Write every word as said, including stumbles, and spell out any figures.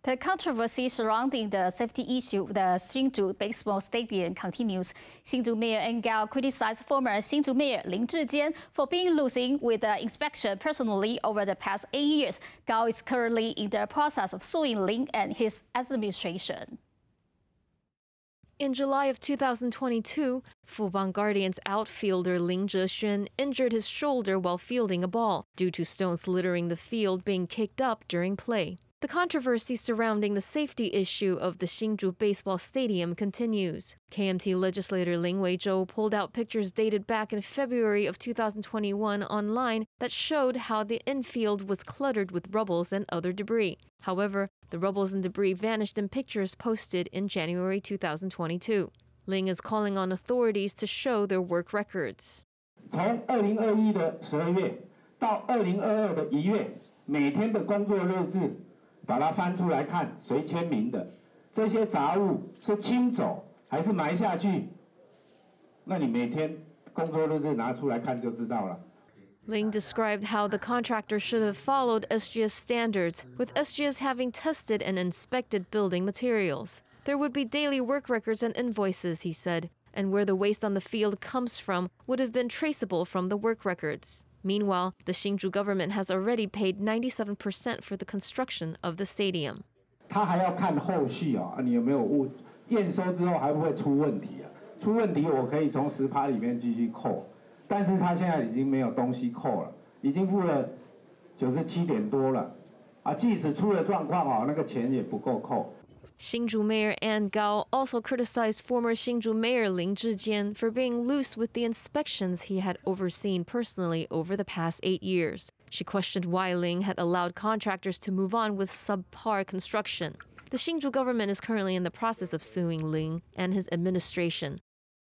The controversy surrounding the safety issue of the Hsinchu Baseball Stadium continues. Hsinchu Mayor Ann Gao criticized former Hsinchu Mayor Lin Zhijian for being losing with the inspection personally over the past eight years. Gao is currently in the process of suing Lin and his administration. In July of two thousand twenty-two, Fubon Guardians outfielder Lin Zhexuan injured his shoulder while fielding a ball due to stones littering the field being kicked up during play. The controversy surrounding the safety issue of the Hsinchu Baseball Stadium continues. K M T legislator Lin Weizhou pulled out pictures dated back in February of two thousand twenty-one online that showed how the infield was cluttered with rubbles and other debris. However, the rubbles and debris vanished in pictures posted in January two thousand twenty-two. Lin is calling on authorities to show their work records. 从二零二一的十二月到二零二二的一月，每天的工作日志，把它翻出来看，谁签名的？这些杂物是清走还是埋下去？那你每天工作日志拿出来看就知道了。 Ling described how the contractor should have followed S G S standards, with S G S having tested and inspected building materials. There would be daily work records and invoices, he said, and where the waste on the field comes from would have been traceable from the work records. Meanwhile, the Hsinchu government has already paid ninety-seven percent for the construction of the stadium. 他还要看后续啊，你有没有误验收之后还不会出问题啊？出问题我可以从十趴里面继续扣。 但是他现在已经没有东西扣了，已经付了九十七点多了，啊，即使出了状况哦，那个钱也不够扣。 Hsinchu Mayor Ann Gao also criticized former Hsinchu Mayor Lin Zhijian for being loose with the inspections he had overseen personally over the past eight years. She questioned why Ling had allowed contractors to move on with subpar construction. The Hsinchu government is currently in the process of suing Ling and his administration.